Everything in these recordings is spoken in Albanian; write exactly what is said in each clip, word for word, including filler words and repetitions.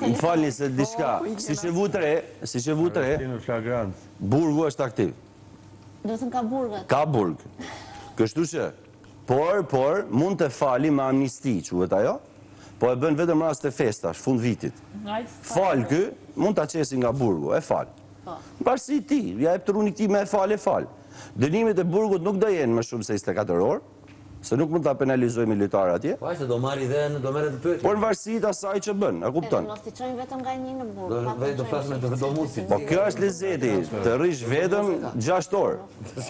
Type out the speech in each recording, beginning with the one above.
Më falni se diçka, si që vu të re, si që vu të re, burgu është aktiv. Do të thënë ka burgat. Ka burg. Kështu që, por, por, mund të fali me amnisti, quhet ajo, po e bën vetëm rast të festash, fund vitit. Fal kë, mund ta qesi nga burgu, e fal. Në parësi ti, ja e pëtëruni ti me e fal, e fal. Dënimet e burgut nuk do jenë më shumë se njëzet e katër orë, se nuk mund ta penalizoj militarë atje. Po ashtë do marri dhe do merret të pyetje. Por në varësi të asaj që bën, a kupton? Mos t'i çojmë vetëm nga një në burg. Do vetë do flas me të vëdomusin. Po kjo është lezeti, të rrish vetëm gjashtë orë.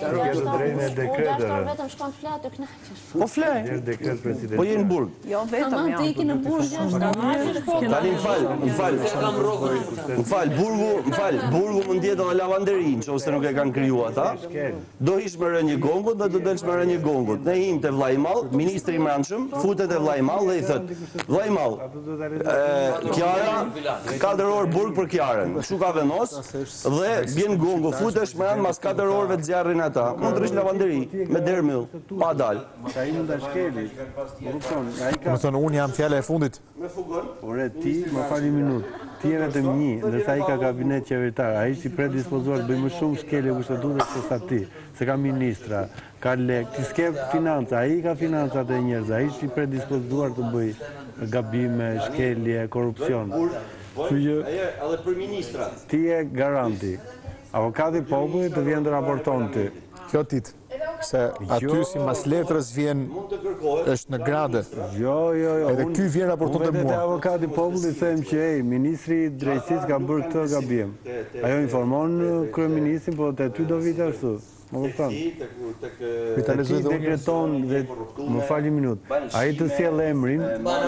gjashtë orë vetëm shkon flet të kënaqesh. Po flej. Po je në burg. Jo vetëm ja. Të ikin në burg gjashtë orë. Tani më fal, më fal. Më fal, burgu, më fal, burgu mund të jetë edhe lavanderi, nëse nuk e kanë krijuar ata. Do hish me rënjë gongut dhe do delsh me rënjë gongut. Ne him te vllai i madh, ministri i mbrëmshëm, futet te vllai i madh dhe i thot: "Vllai i madh, Kiara, katër orë burg për Kiarën." Kështu ka vendos dhe bjen gongu, futesh me anë mas katër orëve të zjarrin ata. Mund të rish lavanderi me dermill, pa dal. Ai mund ta shkeli. Më thonë, unë jam fjala e fundit. Me fugon. Ore ti, më fali minutë. Ti je vetëm një, ndërsa ai ka kabinet qeveritar. Ai është i predispozuar të bëjë më shumë skele kushtetuese se sa ti. Se ka ministra, ka lek, ti s'ke financa, ai ka financat e njerëzve. Ai është i predispozuar të bëjë gabime, shkelje, korrupsion. Kështu që edhe për ministrat. Ti je garanti. Avokati i popullit të vjen të raporton ti. Kjo tit, se aty si mas letrës vjen, është në grade. Jo, jo, jo. Edhe ky vjen raporton të Unë mua. vetë avokati i popullit them që ej, ministri i drejtësisë ka bërë këtë gabim. Ajo informon kryeministrin, po te ty do vite ashtu. Më kupton? Vita lexoj dhe unë. Dekreton dhe më fali minutë. Ai të sjell emrin,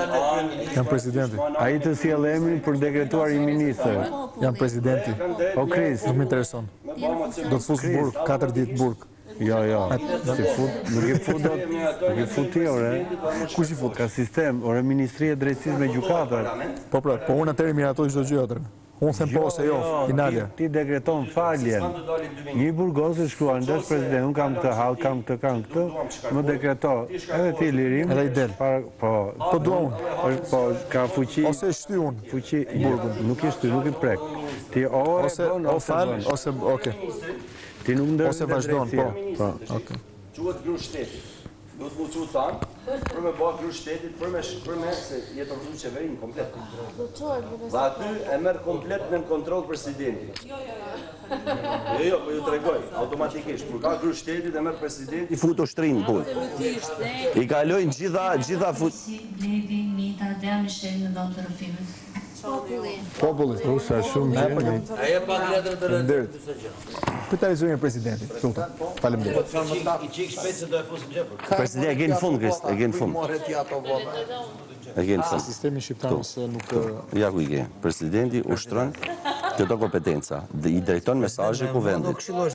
Jam presidenti. ai të sjell emrin për dekretuar i ministër. Jam presidenti. O Kris, Nuk më intereson. Do të fus burg, katër ditë burg. jo, jo. Si fut, nuk i fut dot, nuk i fut ti, ore. Kush i fut? Ka sistem, ore Ministria e Drejtësisë me gjykatër. Po pra, po unë atëherë miratoj çdo gjë atë. Unë them po ose jo, finale. Ti, ti dekreton faljen. Një burgos e shkruan, ndesh president, unë kam këtë hall, kam këtë, kam këtë, më dekreto. Edhe ti lirim. Edhe i del. Para, po, Po dua unë. po, ka fuqi. Ose e shty unë. Fuqi burgun, nuk i shty, nuk i prek. Ti ore Ose bën, o ose fal, bën. ose okay. Ti nuk ndërë Ose vazhdon, po. Po, okay. Quhet gru shtetit. Do të mu që thanë, për me bëha gru shtetit, për me, për me se jetë orëzu qeverinë komplet. Dhe aty e merë komplet në kontrol presidenti. Jo, jo, jo. Jo, jo, po ju të regoj, automatikisht. Kur ka gru shtetit e merë presidenti, futo shtrinë, po. I kalojnë gjitha, gjitha fut... Bledi, Mita, Dea, Michel në ndonë të rëfimet. Populli. Populli. Rusa shumë gjeni. Ai e pa letër të Faleminderit. disa gjë. Pyetarizoje presidenti. Lutem. Faleminderit. I çik shpejt se do e fus në gjepër. Presidenti e gjenë fund, Krist, e gjenë fund. E gjenë fund. Sistemi shqiptar ose nuk Ja ku i ke. Presidenti ushtron këto kompetenca. I drejton mesazhe kuvendit.